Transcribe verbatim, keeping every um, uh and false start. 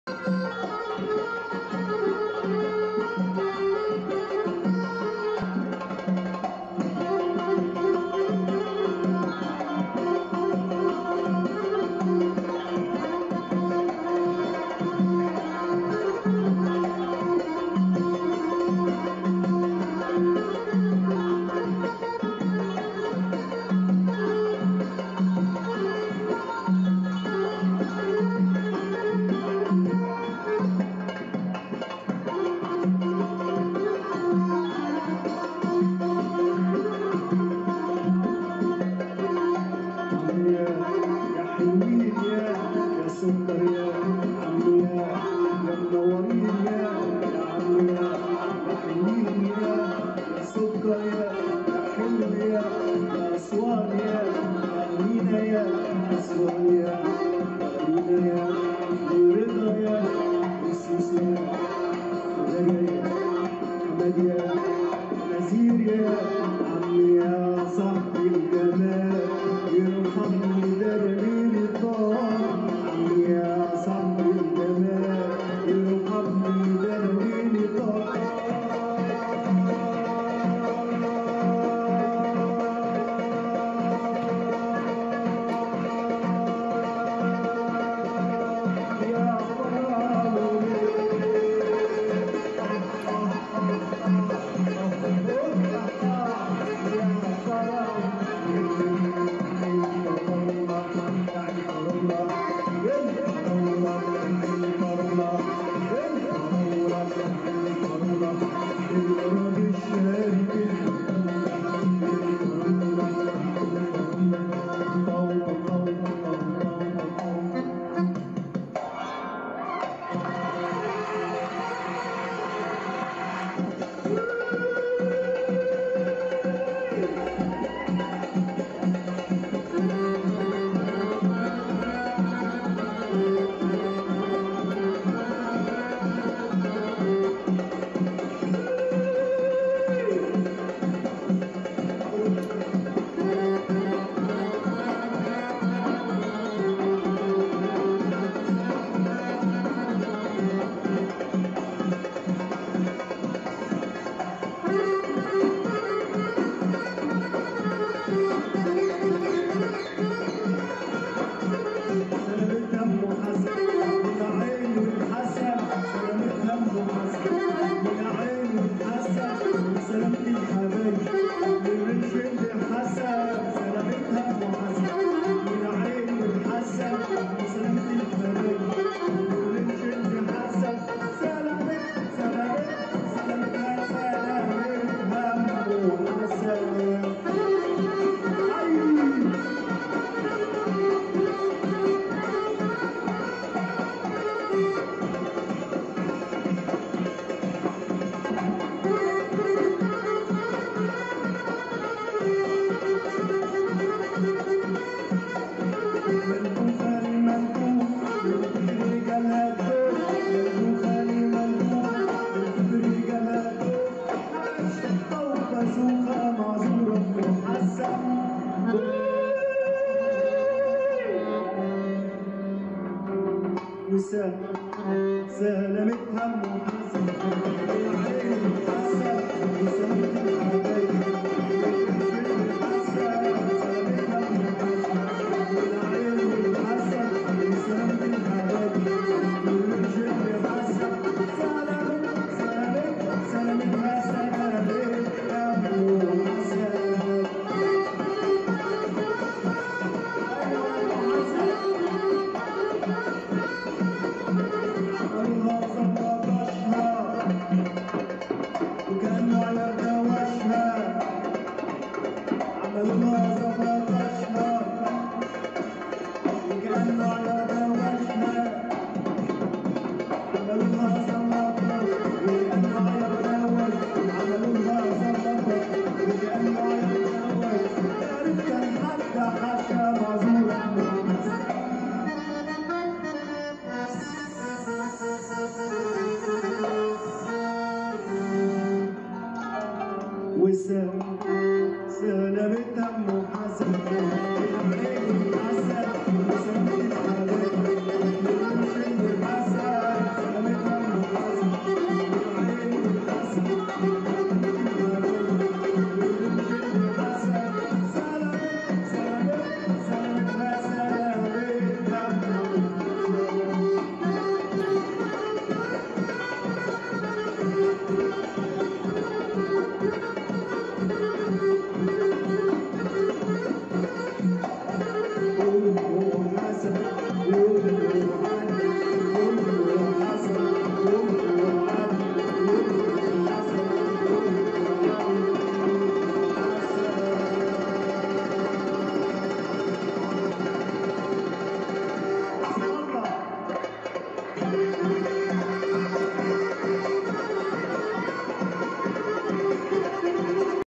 سكر يا عمي يا يا منورين يا يا عمي يا يا حلوين يا يا سكر يا يا حلو يا يا اسوان يا يا امينه يا اسوان يا يا امينه يا ورضا يا وسوس يا ودجا يا حمد يا نزير يا عمي يا صاحبي الجمال يرحمني ده جميل الطار يا صاحبي الجمال يرحمني ده جميل الطار يا سلامة هم وحسن العين حسن وسلامة الحبايب حسن سلامة هم وحسن العين حسن وسلامة الحبايب والرجل حسن سلامة سلامة سلامة حسن هم وحسن عملوها زبطشها وكأنه على روشها عملوها زبطة وكأنه على روش عملوها زبطة وكأنه على روش تعرف كان حتى حشا معذورة وسلامتها